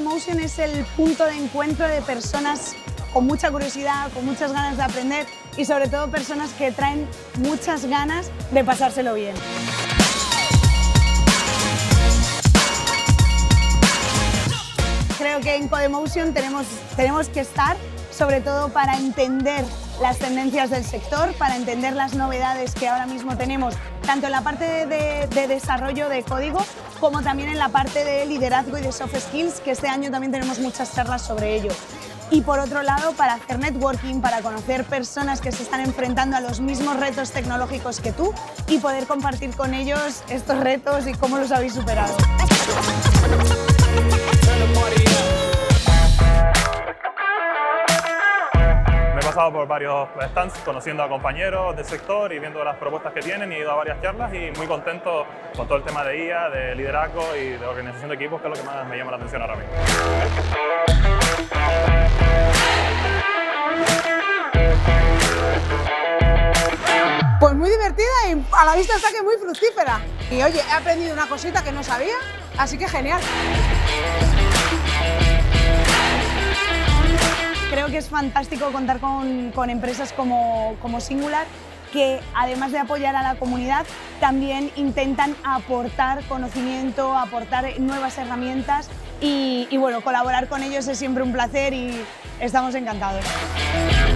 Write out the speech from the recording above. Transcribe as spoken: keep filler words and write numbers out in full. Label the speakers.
Speaker 1: Encodemotion es el punto de encuentro de personas con mucha curiosidad, con muchas ganas de aprender y sobre todo personas que traen muchas ganas de pasárselo bien. Creo que en Encodemotion tenemos, tenemos que estar sobre todo para entender las tendencias del sector, para entender las novedades que ahora mismo tenemos, tanto en la parte de, de, de desarrollo de código, como también en la parte de liderazgo y de soft skills, que este año también tenemos muchas charlas sobre ello. Y por otro lado, para hacer networking, para conocer personas que se están enfrentando a los mismos retos tecnológicos que tú y poder compartir con ellos estos retos y cómo los habéis superado.
Speaker 2: Me he pasado por varios stands conociendo a compañeros del sector y viendo las propuestas que tienen y he ido a varias charlas y muy contento con todo el tema de I A, de liderazgo y de organización de equipos, que es lo que más me llama la atención ahora mismo.
Speaker 3: Pues muy divertida y a la vista está que muy fructífera. Y oye, he aprendido una cosita que no sabía, así que genial.
Speaker 1: Creo que es fantástico contar con, con empresas como, como Singular, que además de apoyar a la comunidad, también intentan aportar conocimiento, aportar nuevas herramientas y, y bueno, colaborar con ellos es siempre un placer y estamos encantados.